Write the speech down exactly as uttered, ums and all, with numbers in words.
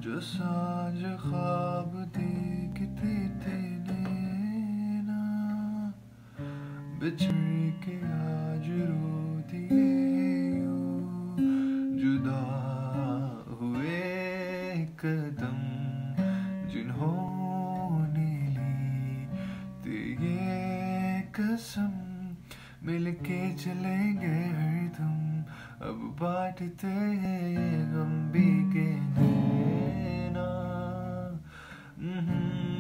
जो सांझ ख्वाब देखती थी नैना, बिछड़ के आज रोती यूं, जुदा हुए कदम जिन्होंने ली थी ये कसम, मिलके चलेंगे हरदम, अब बांटते हैं ये गम भी के नैना।